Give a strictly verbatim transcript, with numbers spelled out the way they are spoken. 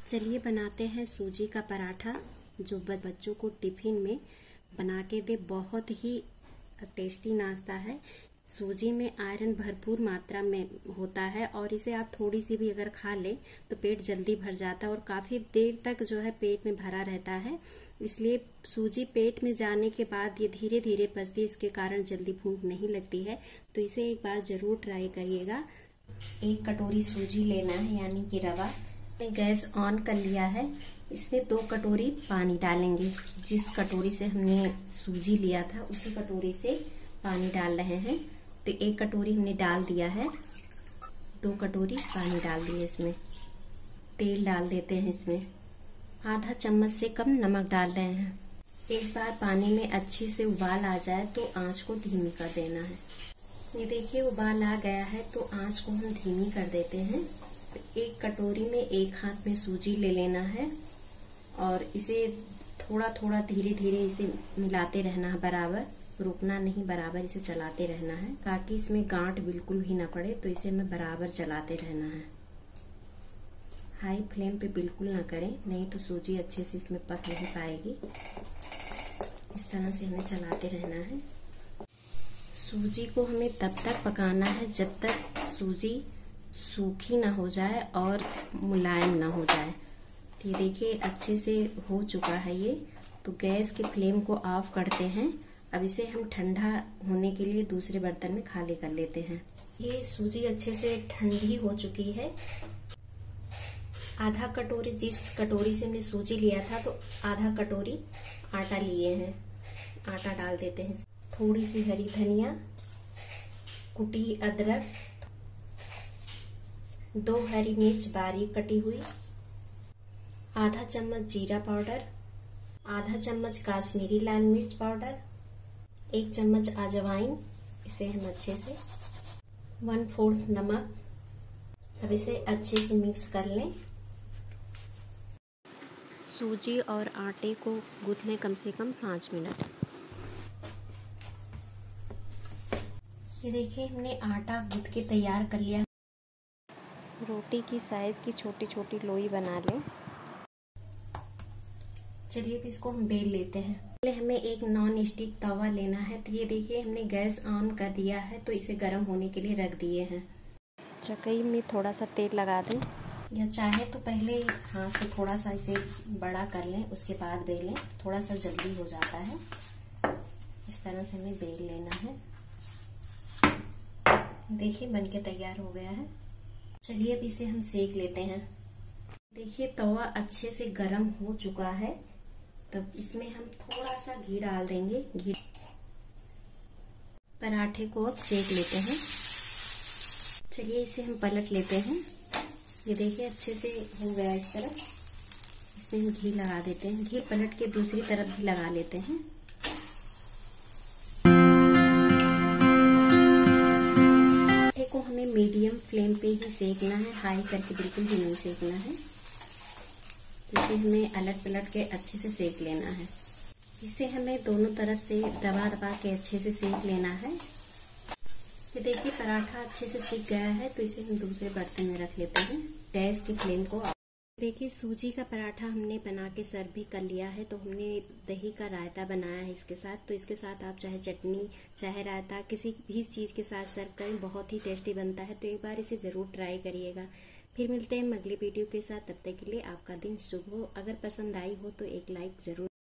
चलिए बनाते हैं सूजी का पराठा जो बच्चों को टिफिन में बना के दे। बहुत ही टेस्टी नाश्ता है। सूजी में आयरन भरपूर मात्रा में होता है और इसे आप थोड़ी सी भी अगर खा लें तो पेट जल्दी भर जाता है और काफी देर तक जो है पेट में भरा रहता है। इसलिए सूजी पेट में जाने के बाद ये धीरे धीरे पचती है, इसके कारण जल्दी भूख नहीं लगती है। तो इसे एक बार जरूर ट्राई करिएगा। एक कटोरी सूजी लेना है यानी कि रवा। गैस ऑन कर लिया है। इसमें दो कटोरी पानी डालेंगे। जिस कटोरी से हमने सूजी लिया था उसी कटोरी से पानी डाल रहे हैं। तो एक कटोरी हमने डाल दिया है, दो कटोरी पानी डाल दिए। इसमें तेल डाल देते हैं। इसमें आधा चम्मच से कम नमक डाल रहे हैं। एक बार पानी में अच्छे से उबाल आ जाए तो आंच को धीमी कर देना है। ये देखिए उबाल आ गया है तो आंच को हम धीमी कर देते हैं। एक कटोरी में एक हाथ में सूजी ले लेना है और इसे थोड़ा थोड़ा धीरे धीरे इसे मिलाते रहना है, बराबर रुकना नहीं, बराबर इसे चलाते रहना है ताकि इसमें गांठ बिल्कुल भी ना पड़े। तो इसे हमें बराबर चलाते रहना है। हाई फ्लेम पे बिल्कुल ना करें, नहीं तो सूजी अच्छे से इसमें पक नहीं पाएगी। इस तरह से हमें चलाते रहना है। सूजी को हमें तब तक पकाना है जब तक सूजी सूखी ना हो जाए और मुलायम ना हो जाए। ये देखिए अच्छे से हो चुका है ये। तो गैस के फ्लेम को ऑफ करते हैं। अब इसे हम ठंडा होने के लिए दूसरे बर्तन में खाली कर लेते हैं। ये सूजी अच्छे से ठंडी हो चुकी है। आधा कटोरी, जिस कटोरी से हमने सूजी लिया था तो आधा कटोरी आटा लिए हैं। आटा डाल देते हैं। थोड़ी सी हरी धनिया, कुटी अदरक, दो हरी मिर्च बारीक कटी हुई, आधा चम्मच जीरा पाउडर, आधा चम्मच काश्मीरी लाल मिर्च पाउडर, एक चम्मच अजवाइन। इसे हम अच्छे से वन फोर्थ नमक। अब इसे अच्छे से मिक्स कर लें। सूजी और आटे को गूंथ लें कम से कम पाँच मिनट। ये देखिए हमने आटा गूंथ के तैयार कर लिया। रोटी की साइज की छोटी छोटी लोई बना लें। चलिए अब इसको हम बेल लेते हैं। पहले हमें एक नॉन स्टिक तवा लेना है। तो ये देखिए हमने गैस ऑन कर दिया है तो इसे गर्म होने के लिए रख दिए हैं। चकई में थोड़ा सा तेल लगा दें या चाहे तो पहले हाथ से थोड़ा सा इसे बड़ा कर लें, उसके बाद बेलें। थोड़ा सा जल्दी हो जाता है। इस तरह से हमें बेल लेना है। देखिए बनके तैयार हो गया है। चलिए अब इसे हम सेक लेते हैं। देखिए तवा अच्छे से गर्म हो चुका है। तब इसमें हम थोड़ा सा घी डाल देंगे। घी पराठे को अब सेक लेते हैं। चलिए इसे हम पलट लेते हैं। ये देखिए अच्छे से हो गया इस तरफ। इसमें हम घी लगा देते हैं। घी पलट के दूसरी तरफ भी लगा लेते हैं। को हमें मीडियम फ्लेम पे ही सेकना है, हाई करके बिल्कुल भी नहीं सेकना है। इसे हमें अलट पलट के अच्छे से सेक लेना है। इसे हमें दोनों तरफ से दबा दबा के अच्छे से सेक लेना है। ये देखिए पराठा अच्छे से सेक गया है तो इसे हम दूसरे बर्तन में रख लेते हैं। गैस की फ्लेम को देखिए सूजी का पराठा हमने बना के सर्व भी कर लिया है। तो हमने दही का रायता बनाया है इसके साथ। तो इसके साथ आप चाहे चटनी चाहे रायता किसी भी चीज़ के साथ सर्व करें, बहुत ही टेस्टी बनता है। तो एक बार इसे ज़रूर ट्राई करिएगा। फिर मिलते हैं अगली वीडियो के साथ। तब तक के लिए आपका दिन शुभ हो। अगर पसंद आई हो तो एक लाइक ज़रूर